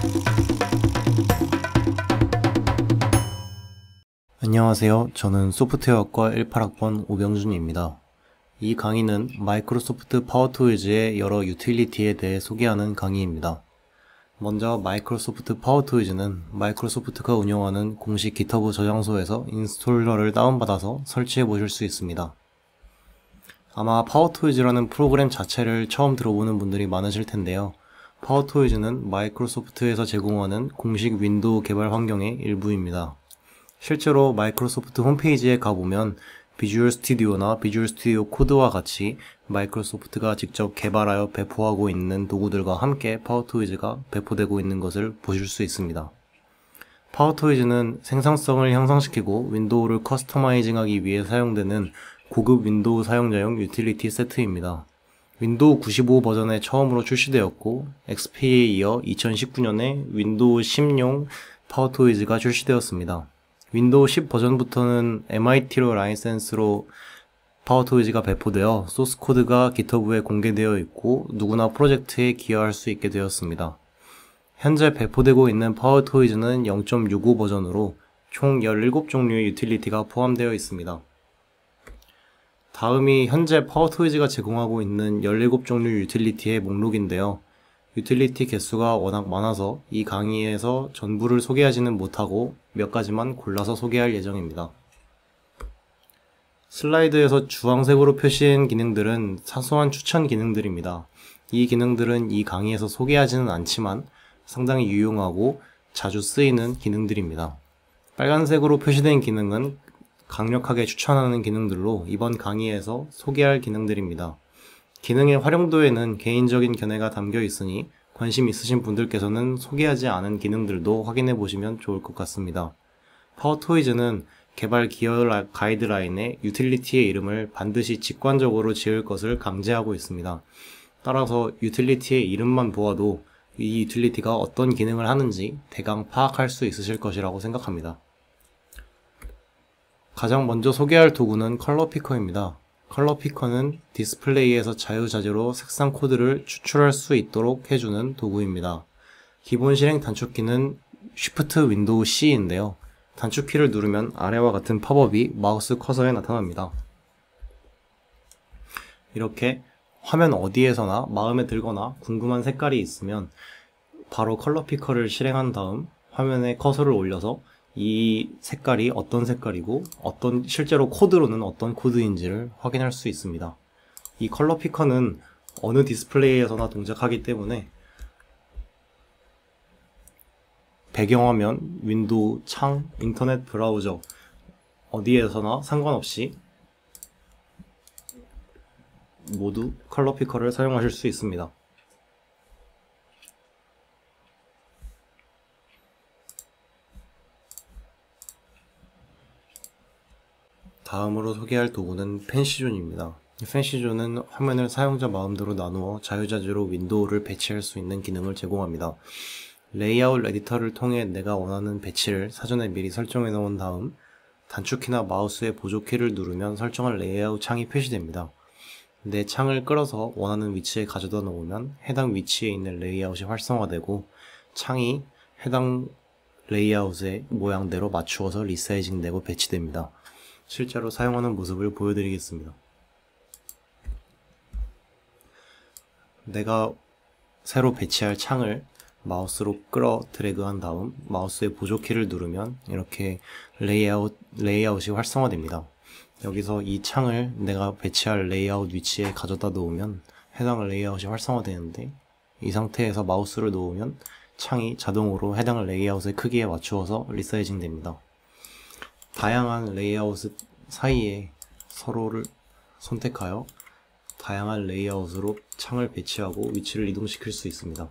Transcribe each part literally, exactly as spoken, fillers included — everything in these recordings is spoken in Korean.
안녕하세요. 저는 소프트웨어학과 십팔 학번 오병준입니다. 이 강의는 마이크로소프트 파워토이즈의 여러 유틸리티에 대해 소개하는 강의입니다. 먼저 마이크로소프트 파워토이즈는 마이크로소프트가 운영하는 공식 기터브 저장소에서 인스톨러를 다운받아서 설치해 보실 수 있습니다. 아마 파워토이즈라는 프로그램 자체를 처음 들어보는 분들이 많으실 텐데요. 파워토이즈는 마이크로소프트에서 제공하는 공식 윈도우 개발 환경의 일부입니다. 실제로 마이크로소프트 홈페이지에 가보면 비주얼 스튜디오나 비주얼 스튜디오 코드와 같이 마이크로소프트가 직접 개발하여 배포하고 있는 도구들과 함께 파워토이즈가 배포되고 있는 것을 보실 수 있습니다. 파워토이즈는 생산성을 향상시키고 윈도우를 커스터마이징하기 위해 사용되는 고급 윈도우 사용자용 유틸리티 세트입니다. 윈도우 구십오 버전에 처음으로 출시되었고 엑스피에 이어 이천십구 년에 윈도우 십용 파워토이즈가 출시되었습니다. 윈도우 십 버전부터는 엠아이티로 라이센스로 파워토이즈가 배포되어 소스코드가 기터브에 공개되어 있고 누구나 프로젝트에 기여할 수 있게 되었습니다. 현재 배포되고 있는 파워토이즈는 영 점 육오 버전으로 총 열일곱 종류의 유틸리티가 포함되어 있습니다. 다음이 현재 파워토이즈가 제공하고 있는 열일곱 종류 유틸리티의 목록인데요. 유틸리티 개수가 워낙 많아서 이 강의에서 전부를 소개하지는 못하고 몇 가지만 골라서 소개할 예정입니다. 슬라이드에서 주황색으로 표시한 기능들은 사소한 추천 기능들입니다. 이 기능들은 이 강의에서 소개하지는 않지만 상당히 유용하고 자주 쓰이는 기능들입니다. 빨간색으로 표시된 기능은 강력하게 추천하는 기능들로 이번 강의에서 소개할 기능들입니다. 기능의 활용도에는 개인적인 견해가 담겨 있으니 관심 있으신 분들께서는 소개하지 않은 기능들도 확인해 보시면 좋을 것 같습니다. 파워토이즈는 개발 기여 가이드라인에 유틸리티의 이름을 반드시 직관적으로 지을 것을 강제하고 있습니다. 따라서 유틸리티의 이름만 보아도 이 유틸리티가 어떤 기능을 하는지 대강 파악할 수 있으실 것이라고 생각합니다. 가장 먼저 소개할 도구는 컬러피커입니다. 컬러피커는 디스플레이에서 자유자재로 색상 코드를 추출할 수 있도록 해주는 도구입니다. 기본 실행 단축키는 쉬프트 윈도우 씨인데요. 단축키를 누르면 아래와 같은 팝업이 마우스 커서에 나타납니다. 이렇게 화면 어디에서나 마음에 들거나 궁금한 색깔이 있으면 바로 컬러피커를 실행한 다음 화면에 커서를 올려서 이 색깔이 어떤 색깔이고 어떤 실제로 코드로는 어떤 코드인지를 확인할 수 있습니다. 이 컬러 피커는 어느 디스플레이에서나 동작하기 때문에 배경화면, 윈도우, 창, 인터넷 브라우저 어디에서나 상관없이 모두 컬러 피커를 사용하실 수 있습니다. 다음으로 소개할 도구는 펜시존입니다. 펜시존은 화면을 사용자 마음대로 나누어 자유자재로 윈도우를 배치할 수 있는 기능을 제공합니다. 레이아웃 에디터를 통해 내가 원하는 배치를 사전에 미리 설정해 놓은 다음 단축키나 마우스의 보조키를 누르면 설정한 레이아웃 창이 표시됩니다. 내 창을 끌어서 원하는 위치에 가져다 놓으면 해당 위치에 있는 레이아웃이 활성화되고 창이 해당 레이아웃의 모양대로 맞추어서 리사이징 되고 배치됩니다. 실제로 사용하는 모습을 보여드리겠습니다. 내가 새로 배치할 창을 마우스로 끌어 드래그한 다음 마우스의 보조키를 누르면 이렇게 레이아웃, 레이아웃이 활성화됩니다. 여기서 이 창을 내가 배치할 레이아웃 위치에 가져다 놓으면 해당 레이아웃이 활성화되는데 이 상태에서 마우스를 놓으면 창이 자동으로 해당 레이아웃의 크기에 맞추어서 리사이징 됩니다. 다양한 레이아웃 사이에 서로를 선택하여 다양한 레이아웃으로 창을 배치하고 위치를 이동시킬 수 있습니다.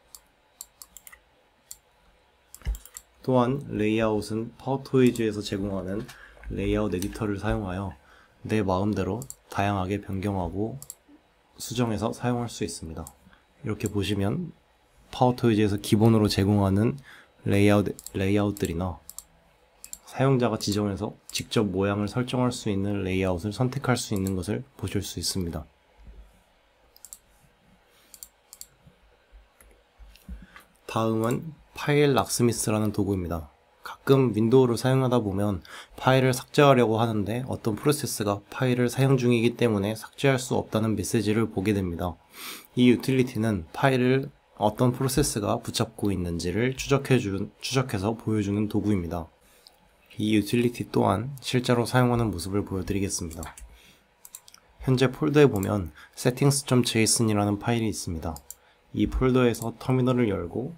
또한 레이아웃은 파워토이즈에서 제공하는 레이아웃 에디터를 사용하여 내 마음대로 다양하게 변경하고 수정해서 사용할 수 있습니다. 이렇게 보시면 파워토이즈에서 기본으로 제공하는 레이아웃, 레이아웃들이나 사용자가 지정해서 직접 모양을 설정할 수 있는 레이아웃을 선택할 수 있는 것을 보실 수 있습니다. 다음은 파일 락스미스라는 도구입니다. 가끔 윈도우를 사용하다 보면 파일을 삭제하려고 하는데 어떤 프로세스가 파일을 사용 중이기 때문에 삭제할 수 없다는 메시지를 보게 됩니다. 이 유틸리티는 파일을 어떤 프로세스가 붙잡고 있는지를 추적해 주, 추적해서 보여주는 도구입니다. 이 유틸리티 또한 실제로 사용하는 모습을 보여드리겠습니다. 현재 폴더에 보면 settings.json이라는 파일이 있습니다. 이 폴더에서 터미널을 열고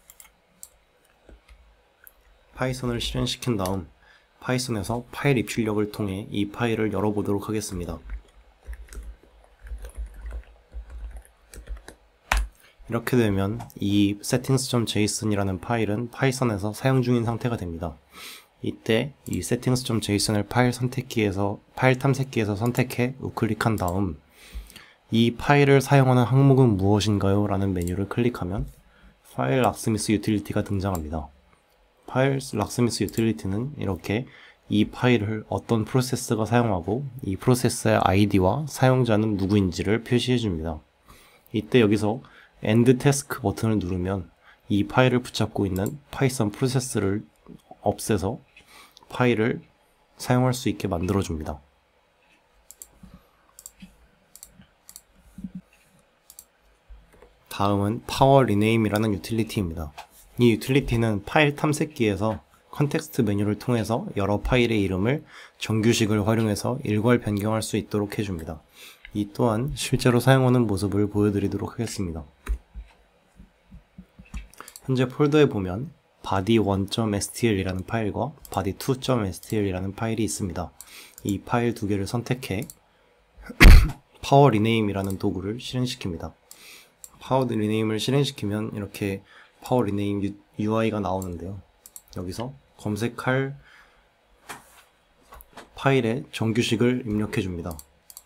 파이썬을 실행시킨 다음 파이썬에서 파일 입출력을 통해 이 파일을 열어보도록 하겠습니다. 이렇게 되면 이 settings.json이라는 파일은 파이썬에서 사용 중인 상태가 됩니다. 이때 이 settings.json을 파일 선택기에서 파일 탐색기에서 선택해 우클릭한 다음 이 파일을 사용하는 항목은 무엇인가요? 라는 메뉴를 클릭하면 파일 락스미스 유틸리티가 등장합니다. 파일 락스미스 유틸리티는 이렇게 이 파일을 어떤 프로세스가 사용하고 이 프로세스의 아이디와 사용자는 누구인지를 표시해 줍니다. 이때 여기서 end task 버튼을 누르면 이 파일을 붙잡고 있는 파이썬 프로세스를 없애서 파일을 사용할 수 있게 만들어 줍니다. 다음은 파워 리네임이라는 유틸리티입니다. 이 유틸리티는 파일 탐색기에서 컨텍스트 메뉴를 통해서 여러 파일의 이름을 정규식을 활용해서 일괄 변경할 수 있도록 해줍니다. 이 또한 실제로 사용하는 모습을 보여드리도록 하겠습니다. 현재 폴더에 보면 body1.stl 이라는 파일과 body2.stl 이라는 파일이 있습니다. 이 파일 두 개를 선택해 파워 리네임이라는 도구를 실행시킵니다. 파워 리네임을 실행시키면 이렇게 파워 리네임 유아이가 나오는데요. 여기서 검색할 파일의 정규식을 입력해 줍니다.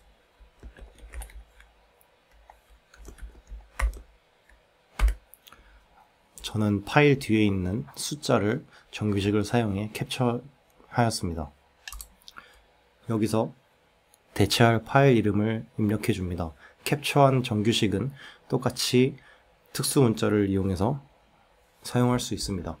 저는 파일 뒤에 있는 숫자를 정규식을 사용해 캡처하였습니다. 여기서 대체할 파일 이름을 입력해 줍니다. 캡처한 정규식은 똑같이 특수 문자를 이용해서 사용할 수 있습니다.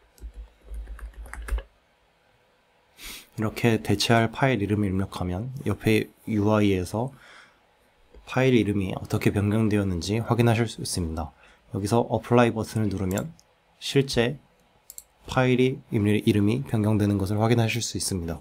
이렇게 대체할 파일 이름을 입력하면 옆에 유아이에서 파일 이름이 어떻게 변경되었는지 확인하실 수 있습니다. 여기서 apply 버튼을 누르면 실제 파일이 이름이 변경되는 것을 확인하실 수 있습니다.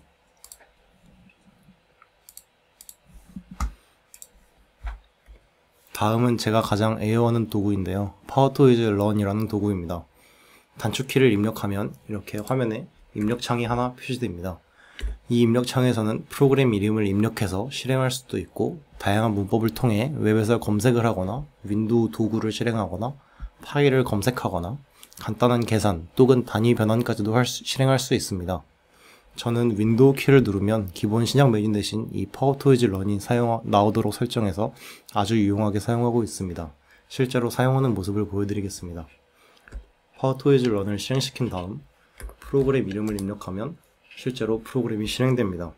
다음은 제가 가장 애용하는 도구인데요. 파워토이즈 런이라는 도구입니다. 단축키를 입력하면 이렇게 화면에 입력창이 하나 표시됩니다. 이 입력창에서는 프로그램 이름을 입력해서 실행할 수도 있고 다양한 문법을 통해 웹에서 검색을 하거나 윈도우 도구를 실행하거나 파일을 검색하거나 간단한 계산 또는 단위 변환까지도 할 수, 실행할 수 있습니다. 저는 윈도우 키를 누르면 기본 시작 메뉴 대신 이 파워토이즈 런이 사용, 나오도록 설정해서 아주 유용하게 사용하고 있습니다. 실제로 사용하는 모습을 보여드리겠습니다. 파워토이즈 런을 실행시킨 다음 프로그램 이름을 입력하면 실제로 프로그램이 실행됩니다.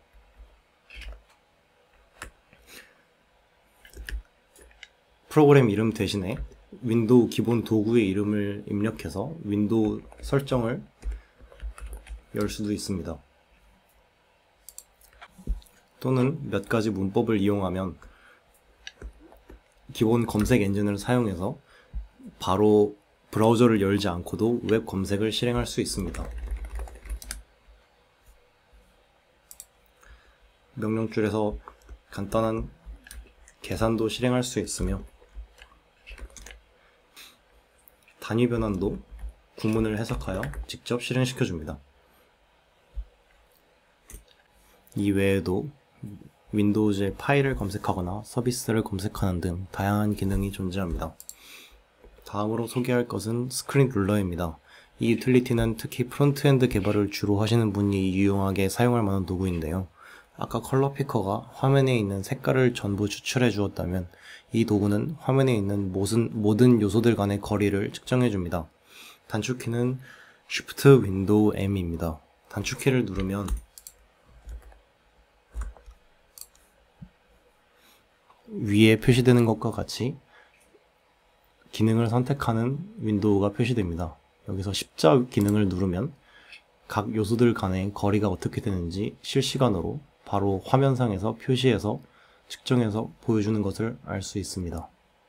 프로그램 이름 대신에 윈도우 기본 도구의 이름을 입력해서 윈도우 설정을 열 수도 있습니다. 또는 몇 가지 문법을 이용하면 기본 검색 엔진을 사용해서 바로 브라우저를 열지 않고도 웹 검색을 실행할 수 있습니다. 명령줄에서 간단한 계산도 실행할 수 있으며 단위 변환도 구문을 해석하여 직접 실행시켜 줍니다. 이 외에도 윈도우즈의 파일을 검색하거나 서비스를 검색하는 등 다양한 기능이 존재합니다. 다음으로 소개할 것은 스크린 룰러입니다. 이 유틸리티는 특히 프론트엔드 개발을 주로 하시는 분이 유용하게 사용할 만한 도구인데요. 아까 컬러 피커가 화면에 있는 색깔을 전부 추출해 주었다면 이 도구는 화면에 있는 모든, 모든 요소들 간의 거리를 측정해 줍니다. 단축키는 Shift Window M입니다. 단축키를 누르면 위에 표시되는 것과 같이 기능을 선택하는 윈도우가 표시됩니다. 여기서 십자 기능을 누르면 각 요소들 간의 거리가 어떻게 되는지 실시간으로 바로 화면상에서 표시해서 측정해서 보여주는 것을 알 수 있습니다.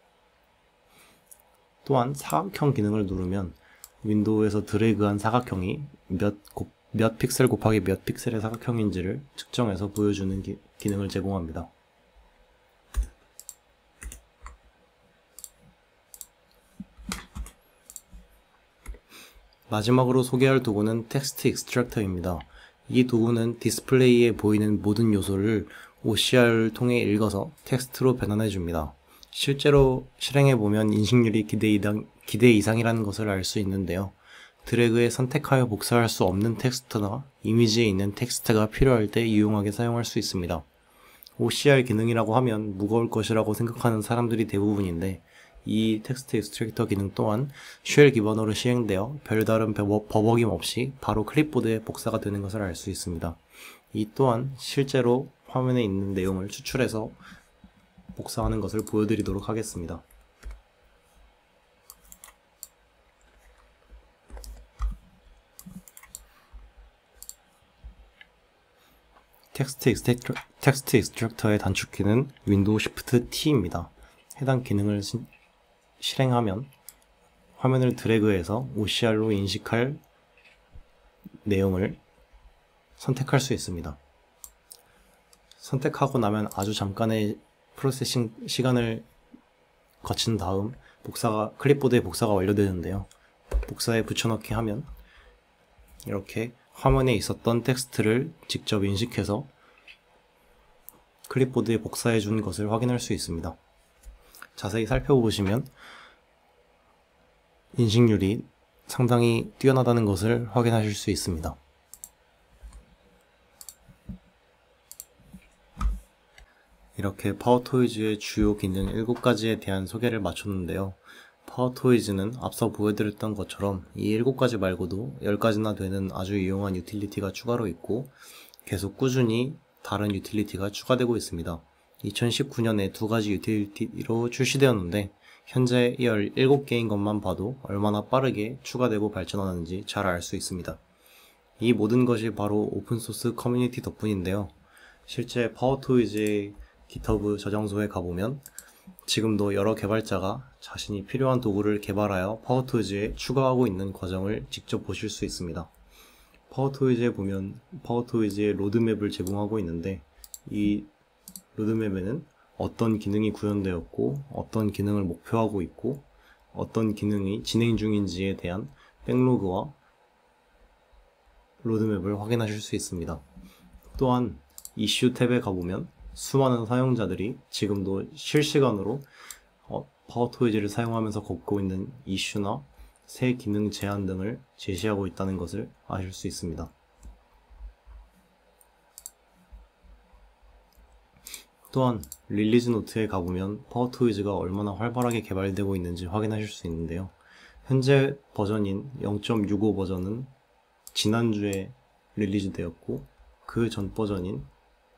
또한 사각형 기능을 누르면 윈도우에서 드래그한 사각형이 몇, 곱, 몇 픽셀 곱하기 몇 픽셀의 사각형인지를 측정해서 보여주는 기, 기능을 제공합니다. 마지막으로 소개할 도구는 텍스트 익스트랙터입니다. 이 도구는 디스플레이에 보이는 모든 요소를 오씨알을 통해 읽어서 텍스트로 변환해 줍니다. 실제로 실행해보면 인식률이 기대, 이상, 기대 이상이라는 것을 알 수 있는데요. 드래그에 선택하여 복사할 수 없는 텍스트나 이미지에 있는 텍스트가 필요할 때 유용하게 사용할 수 있습니다. 오씨알 기능이라고 하면 무거울 것이라고 생각하는 사람들이 대부분인데 이 텍스트 익스트랙터 기능 또한 쉘 기반으로 시행되어 별다른 버벅임 없이 바로 클립보드에 복사가 되는 것을 알 수 있습니다. 이 또한 실제로 화면에 있는 내용을 추출해서 복사하는 것을 보여드리도록 하겠습니다. 텍스트 익스트랙터, 텍스트 익스트랙터의 단축키는 윈도우 쉬프트 T입니다. 해당 기능을 시, 실행하면 화면을 드래그해서 오씨알로 인식할 내용을 선택할 수 있습니다. 선택하고 나면 아주 잠깐의 프로세싱 시간을 거친 다음 복사가 클립보드에 복사가 완료되는데요. 복사에 붙여넣기 하면 이렇게 화면에 있었던 텍스트를 직접 인식해서 클립보드에 복사해 준 것을 확인할 수 있습니다. 자세히 살펴보시면 인식률이 상당히 뛰어나다는 것을 확인하실 수 있습니다. 이렇게 파워토이즈의 주요 기능 일곱 가지에 대한 소개를 마쳤는데요. 파워토이즈는 앞서 보여드렸던 것처럼 이 일곱 가지 말고도 열 가지나 되는 아주 유용한 유틸리티가 추가로 있고 계속 꾸준히 다른 유틸리티가 추가되고 있습니다. 이천십구 년에 두 가지 유틸리티로 출시되었는데 현재 열일곱 개인 것만 봐도 얼마나 빠르게 추가되고 발전하는지 잘 알 수 있습니다. 이 모든 것이 바로 오픈소스 커뮤니티 덕분인데요. 실제 파워토이즈의 깃허브 저장소에 가보면 지금도 여러 개발자가 자신이 필요한 도구를 개발하여 파워토이즈에 추가하고 있는 과정을 직접 보실 수 있습니다. 파워토이즈에 보면 파워토이즈의 로드맵을 제공하고 있는데 이 로드맵에는 어떤 기능이 구현되었고 어떤 기능을 목표하고 있고 어떤 기능이 진행 중인지에 대한 백로그와 로드맵을 확인하실 수 있습니다. 또한 이슈 탭에 가보면 수많은 사용자들이 지금도 실시간으로 어, 파워토이즈를 사용하면서 겪고 있는 이슈나 새 기능 제한 등을 제시하고 있다는 것을 아실 수 있습니다. 또한 릴리즈 노트에 가보면 파워토이즈가 얼마나 활발하게 개발되고 있는지 확인하실 수 있는데요. 현재 버전인 영 점 육오 버전은 지난주에 릴리즈 되었고 그 전 버전인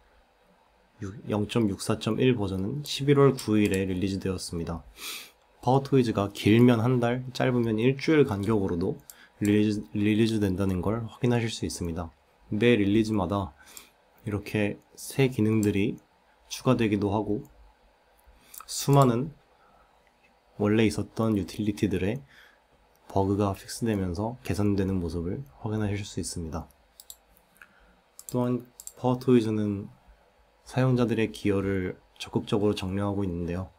영 점 육사 점 일 버전은 십일월 구일에 릴리즈 되었습니다. 파워토이즈가 길면 한 달, 짧으면 일주일 간격으로도 릴리즈, 릴리즈 된다는 걸 확인하실 수 있습니다. 매 릴리즈마다 이렇게 새 기능들이 추가되기도 하고 수많은 원래 있었던 유틸리티들의 버그가 픽스되면서 개선되는 모습을 확인하실 수 있습니다. 또한 파워토이즈는 사용자들의 기여를 적극적으로 장려하고 있는데요.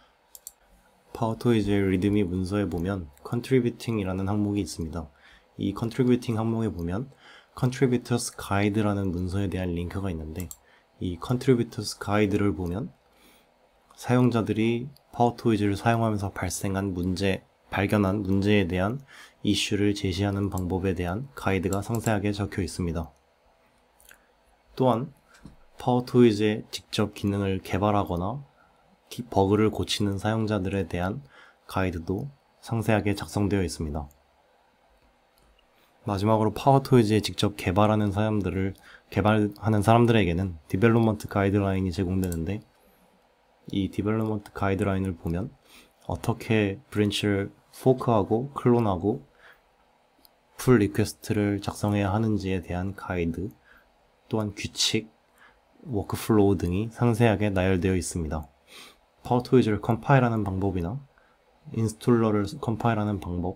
파워토이즈의 리드미 문서에 보면 Contributing 이라는 항목이 있습니다. 이 Contributing 항목에 보면 Contributors Guide라는 문서에 대한 링크가 있는데 이 Contributors Guide를 보면 사용자들이 파워토이즈를 사용하면서 발생한 문제, 발견한 문제에 대한 이슈를 제시하는 방법에 대한 가이드가 상세하게 적혀 있습니다. 또한 파워토이즈의 직접 기능을 개발하거나 버그를 고치는 사용자들에 대한 가이드도 상세하게 작성되어 있습니다. 마지막으로 파워토이즈에 직접 개발하는 사람들을 개발하는 사람들에게는 디벨롭먼트 가이드라인이 제공되는데 이 디벨롭먼트 가이드라인을 보면 어떻게 브랜치를 포크하고 클론하고 풀 리퀘스트를 작성해야 하는지에 대한 가이드, 또한 규칙, 워크플로우 등이 상세하게 나열되어 있습니다. 파워토이즈를 컴파일하는 방법이나 인스톨러를 컴파일하는 방법,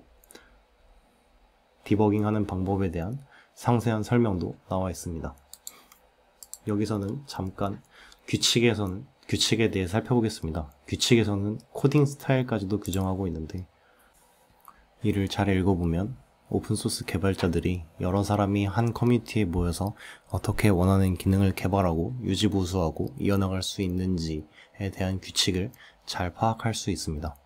디버깅하는 방법에 대한 상세한 설명도 나와 있습니다. 여기서는 잠깐 규칙에서는 규칙에 대해 살펴보겠습니다. 규칙에서는 코딩 스타일까지도 규정하고 있는데, 이를 잘 읽어보면 오픈소스 개발자들이 여러 사람이 한 커뮤니티에 모여서 어떻게 원하는 기능을 개발하고 유지보수하고 이어나갈 수 있는지에 대한 규칙을 잘 파악할 수 있습니다.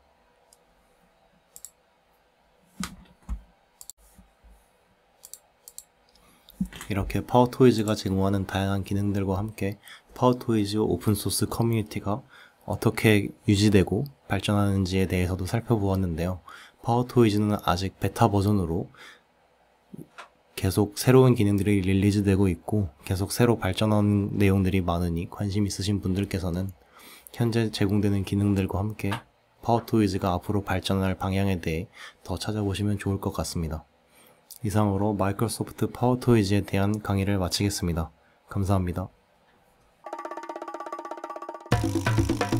이렇게 파워토이즈가 제공하는 다양한 기능들과 함께 파워토이즈 오픈소스 커뮤니티가 어떻게 유지되고 발전하는지에 대해서도 살펴보았는데요. 파워토이즈는 아직 베타 버전으로 계속 새로운 기능들이 릴리즈되고 있고 계속 새로 발전하는 내용들이 많으니 관심 있으신 분들께서는 현재 제공되는 기능들과 함께 파워토이즈가 앞으로 발전할 방향에 대해 더 찾아보시면 좋을 것 같습니다. 이상으로 마이크로소프트 파워토이즈에 대한 강의를 마치겠습니다. 감사합니다.